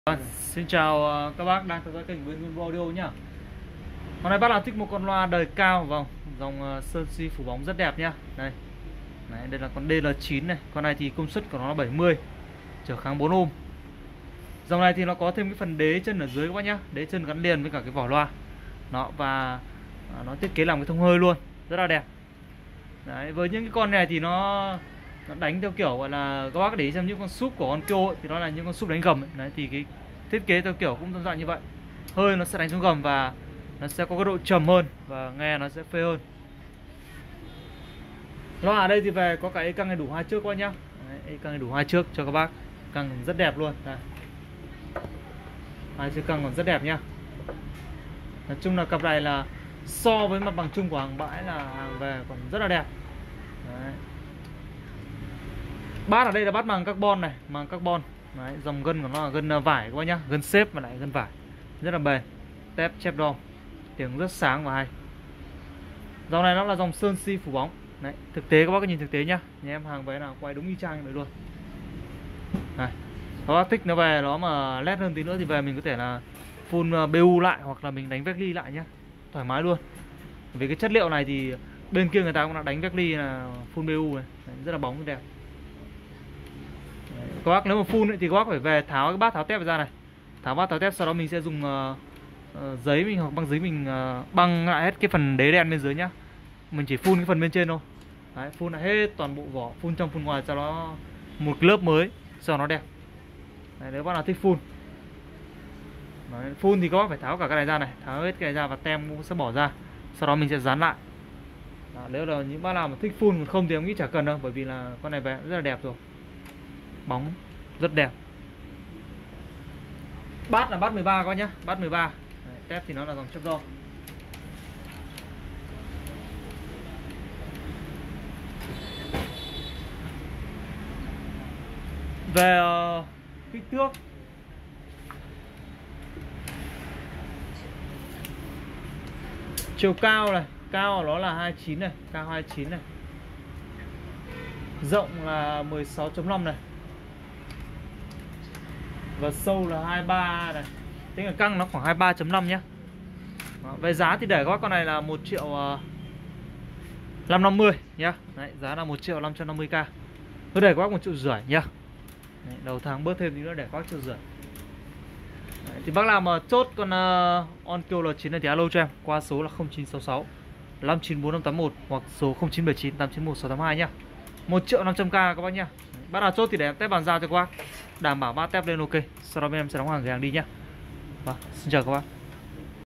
Xin chào các bác đang theo dõi kênh Nguyên Nguyên Audio nhá. Hôm nay bác nào thích một con loa đời cao vào dòng sơn si phủ bóng rất đẹp nhá. Đây là con DL9 này. Con này thì công suất của nó là 70, trở kháng 4 ohm. Dòng này thì nó có thêm cái phần đế chân ở dưới các bác nhá, đế chân gắn liền với cả cái vỏ loa. Và nó thiết kế làm cái thông hơi luôn, rất là đẹp. Đấy, với những cái con này thì nó đánh theo kiểu gọi là các bác để ý xem những con súp của con Kyo thì nó là những con súp đánh gầm ấy. Đấy thì cái thiết kế theo kiểu cũng tương tự như vậy, hơi nó sẽ đánh xuống gầm và nó sẽ có cái độ trầm hơn và nghe nó sẽ phê hơn. Loa ở đây thì về có cả căng đầy đủ hai trước các bác nhá. Đấy, căng đầy đủ hai trước cho các bác, căng rất đẹp luôn. Đây, hai chiếc căng còn rất đẹp nhá. Nói chung là cặp này là so với mặt bằng chung của hàng bãi là hàng về còn rất là đẹp. Đấy. Bát ở đây là bát màng carbon này, màng carbon. Đấy, dòng gân của nó là gân vải các bác nhá, gân xếp mà lại gân vải, rất là bền. Tép chép đom, tiếng rất sáng và hay. Dòng này nó là dòng sơn si phủ bóng. Đấy, thực tế các bác nhìn thực tế nhá, nhà em hàng về nào quay đúng y chang như vậy luôn. Này, các bác thích nó về nó mà led hơn tí nữa thì về mình có thể là full BU lại hoặc là mình đánh vecli lại nhá, thoải mái luôn. Vì cái chất liệu này thì bên kia người ta cũng đã đánh vecli là full BU này. Đấy, rất là bóng rất đẹp. Đấy, các bác nếu mà full ấy, thì các bác phải về tháo cái bát tháo tép ra này, tháo bát tháo tép, sau đó mình sẽ dùng giấy mình hoặc băng giấy mình băng lại hết cái phần đế đen bên dưới nhá. Mình chỉ phun cái phần bên trên thôi. Đấy, phun lại hết toàn bộ vỏ, phun trong phun ngoài cho nó một cái lớp mới, cho nó đẹp. Đấy, nếu bác nào thích phun. Đấy, phun thì các bác phải tháo cả cái này ra này, tháo hết cái này ra và tem cũng sẽ bỏ ra, sau đó mình sẽ dán lại. Đó, nếu là những bác nào mà thích phun, còn không thì em nghĩ chả cần đâu, bởi vì là con này về rất là đẹp rồi, bóng rất đẹp. Bát là bát 13 các bác nhá, bát 13. Đấy, tép thì nó là dòng chép do. Về kích thước chiều cao này, cao của nó là 29 này, cao 29 này. Rộng là 16.5 này. Và sâu là 23 này. Tính là căng nó khoảng 23.5 nhá. Đó, về giá thì để các bác con này là 1.550.000 nhá. Đấy, giá là 1.550.000. Tôi để các bác 1.500.000 nhá. Đấy, đầu tháng bớt thêm tí nữa để các bác 1.500.000. Đấy, thì bác nào mà chốt con Onkyo L9 này thì alo cho em qua số là 0966 594581 hoặc số 0979 891 682 nhá. 1.500.000 các bác nhá. Bác nào chốt thì để em test bàn giao cho các bác, đảm bảo bác test lên ok, sau đó bên em sẽ đóng hàng gửi hàng đi nhá. Vâng, xin chào các bác.